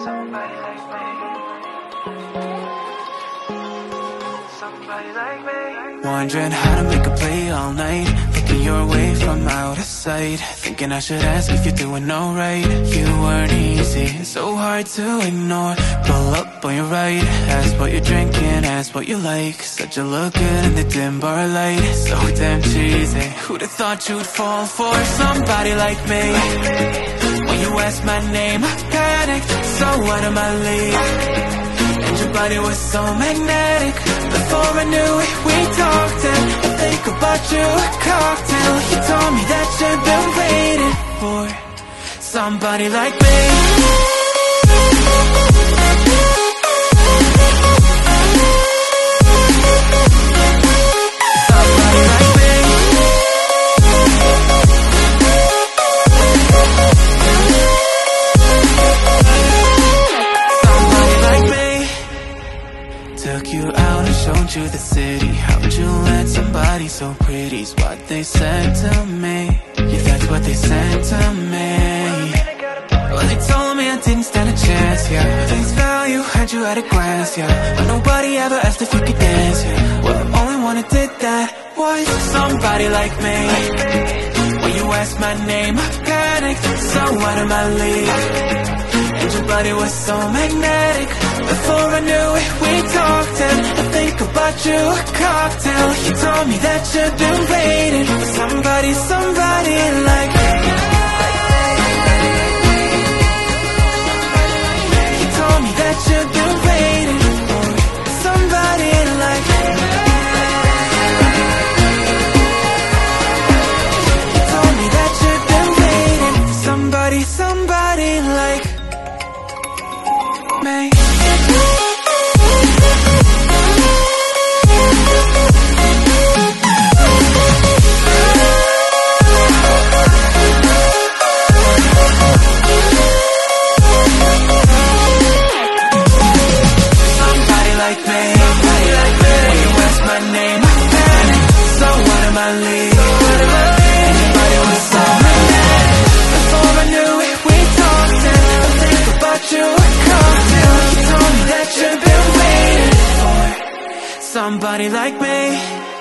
Somebody like me. Somebody like me. Wondering how to make a play all night, looking your way from out of sight, thinking I should ask if you're doing alright. You weren't easy, so hard to ignore. Pull up on your right, ask what you're drinking, ask what you like. Said you look good in the dim bar light, so damn cheesy. Who'd have thought you'd fall for somebody like me? When you asked my name, I panicked, so out of my league. And your body was so magnetic. Before I knew it, we talked, and I think about you a cocktail. You told me that you've been waiting for somebody like me. Took you out and showed you the city. How'd you let somebody so pretty's what they said to me? Yeah, that's what they said to me. Well, they told me I didn't stand a chance, yeah. Face value, had you at a glance, yeah. But nobody ever asked if you could dance, yeah. Well, the only one who did that was somebody like me. When you asked my name, I panicked, so out of my league. And your body was so magnetic. Before I knew it, we talked, and I think about you a cocktail. You told me that you've been waiting for somebody, somebody like me. You told me that you've been waiting for somebody like me. You told me that you've been waiting for somebody, somebody like me. Somebody like me.